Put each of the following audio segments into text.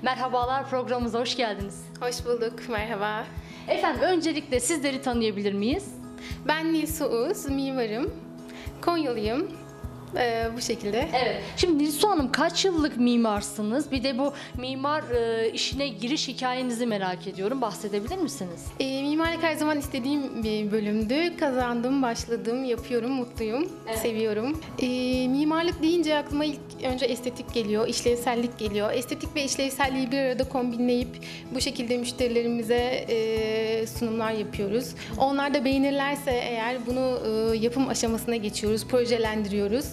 Merhabalar, programımıza hoş geldiniz. Hoş bulduk, merhaba. Efendim, öncelikle sizleri tanıyabilir miyiz? Ben Nilsu Uz, mimarım. Konyalıyım. Bu şekilde. Evet. Şimdi Nilsu Hanım, kaç yıllık mimarsınız? Bir de bu mimar işine giriş hikayenizi merak ediyorum. Bahsedebilir misiniz? Mimarlık her zaman istediğim bir bölümdü. Kazandım, başladım, yapıyorum, mutluyum, seviyorum. Mimarlık deyince aklıma ilk önce estetik geliyor, işlevsellik geliyor. Estetik ve işlevselliği bir arada kombinleyip bu şekilde müşterilerimize sunumlar yapıyoruz. Onlar da beğenirlerse eğer bunu yapım aşamasına geçiyoruz, projelendiriyoruz.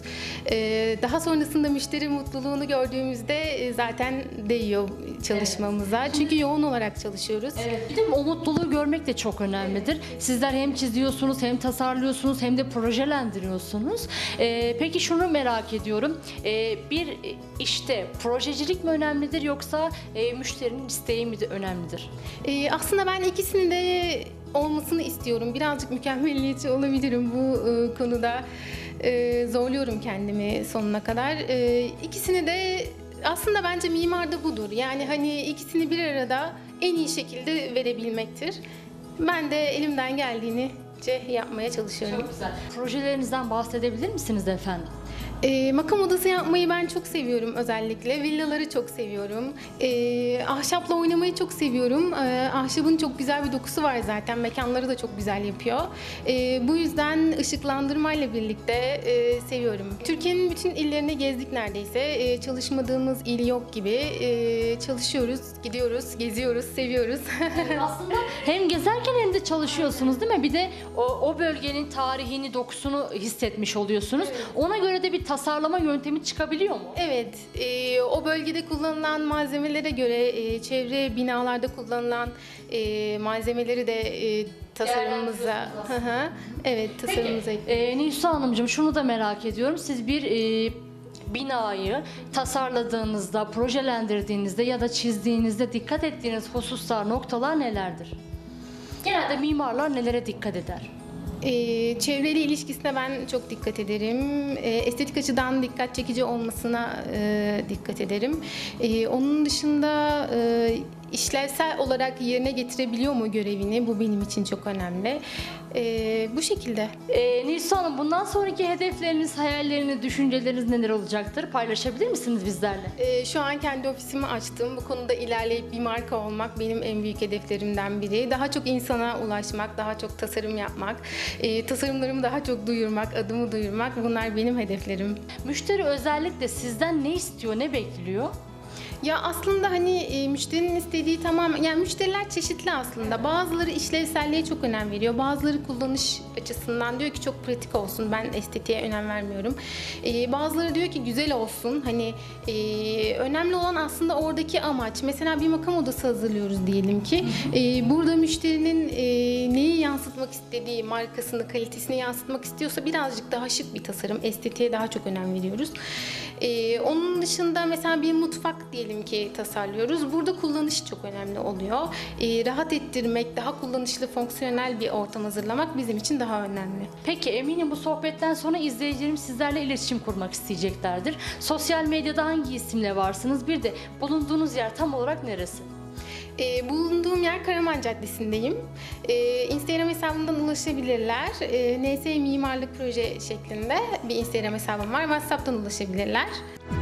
Daha sonrasında müşteri mutluluğunu gördüğümüzde zaten değiyor çalışmamıza. Evet. Çünkü yoğun olarak çalışıyoruz. Evet. Bir de o mutluluğu görmek de çok önemlidir. Sizler hem çiziyorsunuz, hem tasarlıyorsunuz, hem de projelendiriyorsunuz. Peki şunu merak ediyorum. Bir işte projecilik mi önemlidir, yoksa müşterinin isteği mi de önemlidir? Aslında ben ikisini de olmasını istiyorum. Birazcık mükemmeliyetçi olabilirim bu konuda. Zorluyorum kendimi sonuna kadar. İkisini de aslında bence mimarda budur. Yani hani ikisini bir arada en iyi şekilde verebilmektir. Ben de elimden geldiğince yapmaya çalışıyorum. Çok güzel. Projelerinizden bahsedebilir misiniz efendim? Makam odası yapmayı ben çok seviyorum özellikle. Villaları çok seviyorum. Ahşapla oynamayı çok seviyorum. Ahşabın çok güzel bir dokusu var zaten. Mekanları da çok güzel yapıyor. Bu yüzden ışıklandırmayla birlikte seviyorum. Türkiye'nin bütün illerine gezdik neredeyse. Çalışmadığımız il yok gibi. Çalışıyoruz, gidiyoruz, geziyoruz, seviyoruz. Aslında hem gezerken hem de çalışıyorsunuz, değil mi? Bir de o bölgenin tarihini, dokusunu hissetmiş oluyorsunuz. Evet. Ona göre de bir tasarlama yöntemi çıkabiliyor mu? Evet, o bölgede kullanılan malzemelere göre çevre binalarda kullanılan malzemeleri de tasarımımıza, evet, tasarımımıza. Peki, Nilsu Hanımcığım, şunu da merak ediyorum. Siz bir binayı tasarladığınızda, projelendirdiğinizde ya da çizdiğinizde dikkat ettiğiniz hususlar, noktalar nelerdir? Genelde mimarlar nelere dikkat eder? Çevreyle ilişkisine ben çok dikkat ederim. Estetik açıdan dikkat çekici olmasına dikkat ederim. Onun dışında işlevsel olarak yerine getirebiliyor mu görevini? Bu benim için çok önemli. Bu şekilde. Nilsu Hanım, bundan sonraki hedefleriniz, hayalleriniz, düşünceleriniz neler olacaktır? Paylaşabilir misiniz bizlerle? Şu an kendi ofisimi açtım. Bu konuda ilerleyip bir marka olmak benim en büyük hedeflerimden biri. Daha çok insana ulaşmak, daha çok tasarım yapmak, tasarımlarımı daha çok duyurmak, adımı duyurmak, bunlar benim hedeflerim. Müşteri özellikle sizden ne istiyor, ne bekliyor? Ya aslında hani müşterinin istediği tamamen, yani müşteriler çeşitli aslında. Bazıları işlevselliğe çok önem veriyor. Bazıları kullanış açısından diyor ki çok pratik olsun, ben estetiğe önem vermiyorum. Bazıları diyor ki güzel olsun. Hani önemli olan aslında oradaki amaç. Mesela bir makam odası hazırlıyoruz diyelim ki. Burada müşterinin neyi yansıtmak istediği, markasını, kalitesini yansıtmak istiyorsa birazcık daha şık bir tasarım, estetiğe daha çok önem veriyoruz. Onun dışında mesela bir mutfak diyelim ki tasarlıyoruz. Burada kullanış çok önemli oluyor. Rahat ettirmek, daha kullanışlı, fonksiyonel bir ortam hazırlamak bizim için daha önemli. Peki, eminim bu sohbetten sonra izleyicilerim sizlerle iletişim kurmak isteyeceklerdir. Sosyal medyada hangi isimle varsınız? Bir de bulunduğunuz yer tam olarak neresi? Bulunduğum yer Karaman Caddesi'ndeyim. Instagram hesabımdan ulaşabilirler. NS Mimarlık Proje şeklinde bir Instagram hesabım var. WhatsApp'tan ulaşabilirler.